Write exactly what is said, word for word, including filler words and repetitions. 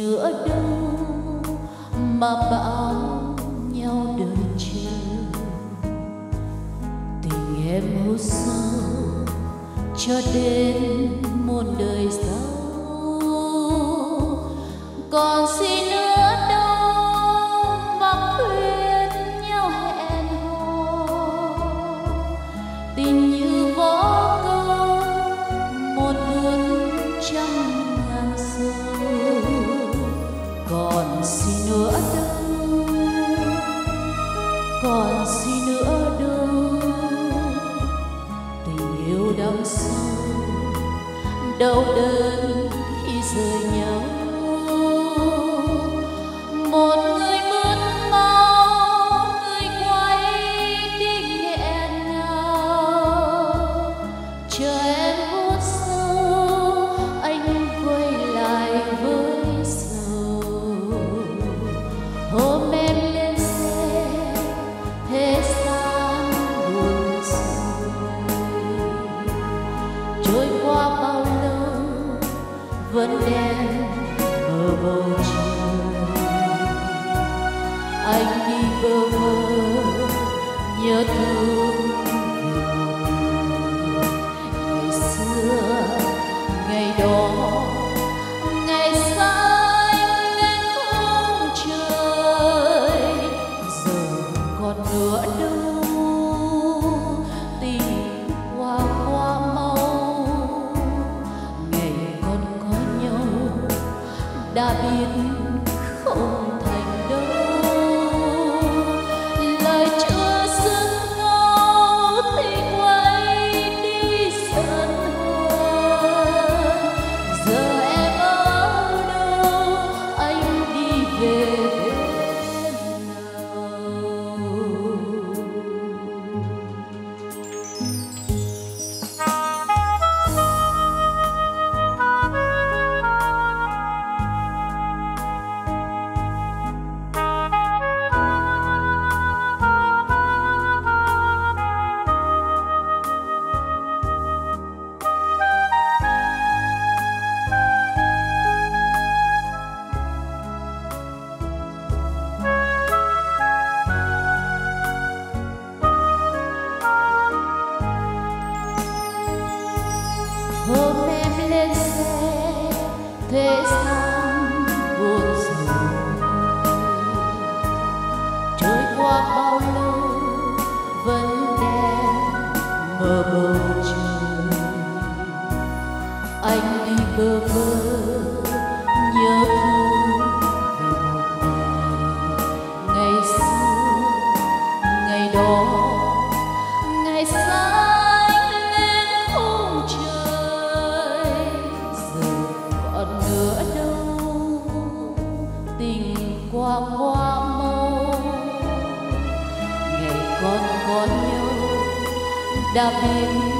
nữa đâu mà bảo nhau đợi chờ. Tình em hút sâu cho đến muôn đời sau, còn gì nữa đâu mà khuyên nhau hẹn hò. Tình như võ câu một bước trăm ngàn sâu, còn gì nữa đâu, còn gì nữa đâu. Tình yêu đắm sâu đau đớn khi rời nhau. Một người bước mau, người quay đi nghẹn ngào. Chờ em hút sâu, anh quay lại với sầu. Hôm em lên xe, thế gian buồn rồi. Trôi qua bao lâu vẫn đen mờ bầu trời. Anh đi bơ vơ nhớ thương ngày xưa, ngày đó, ngày xanh lên khung trời. Giờ còn nữa đâu, tình qua qua mau. Ngày còn có nhau đã biết không thành đâu. Lời chưa dứt ngâu thì quay đi giận hờn. Giờ em ở đâu, anh đi về bên nào. Hôm em lên xe, thế gian buồn rồi. Trôi qua bao lâu vẫn đen mờ bầu trời. Anh đi bơ vơ nhớ thương về một ngày, ngày xưa, ngày đó, ngày xanh lên khung trời. Giờ còn nữa đâu, tình qua qua mau. Ngày còn có nhau đã biết